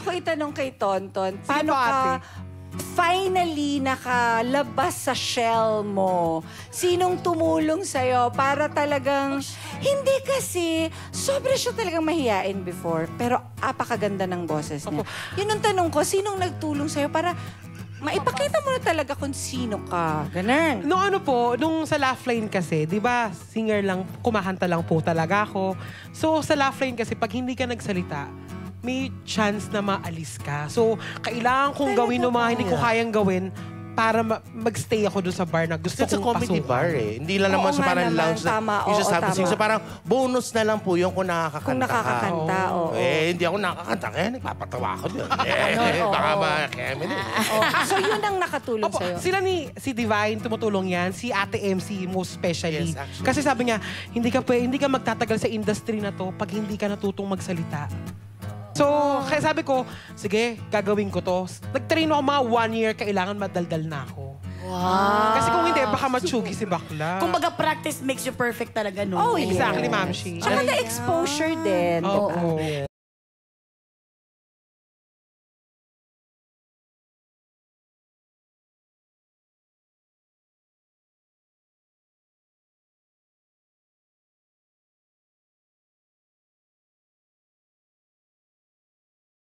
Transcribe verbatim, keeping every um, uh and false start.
ko itanong kay Tonton, paano po, ate. ka finally nakalabas sa shell mo? Sinong tumulong sa'yo para talagang... Hindi kasi, sobra siya talagang mahiyain before, pero apakaganda ng boses niya. Yun ang tanong ko, sinong nagtulong sa'yo para maipakita mo na talaga kung sino ka? Ganun. Nung ano po, nung sa Laugh Line kasi, di ba, singer lang, kumakanta lang po talaga ako. So, sa Laugh Line kasi, pag hindi ka nagsalita, may chance na maalis ka. So, kailangan kong Talaga gawin ng mga hindi ko ba? kayang gawin para ma- magstay ako doon sa bar na gusto It's a kong comedy pasukan. bar eh. Hindi lang naman Oo sa nga parang naman, lounge na tama, you just oo, have to sing. tama. So parang bonus na lang po yung kung nakakakanta Kung nakakakanta, ka. oo. Eh, hindi ako nakakanta. Kaya nagpapatawa ako doon. Eh, oo. baka ba kemi din. Oh, so, yun ang nakatulong Opo, sa'yo. sila ni si Divine tumutulong yan, si Ate M C most especially. Yes, actually. Kasi sabi niya, hindi ka pwe- hindi ka magtatagal sa industry na to pag hindi ka natutong magsalita. So, kaya sabi ko, sige, gagawin ko to. Nag-train ako mga one year, kailangan madaldal na ako. Wow. Kasi kung hindi, baka matsugi si bakla. Kumbaga, practice makes you perfect talaga, no? Oh, Exactly, Ma'am Shi. Tsaka na exposure din. Oo.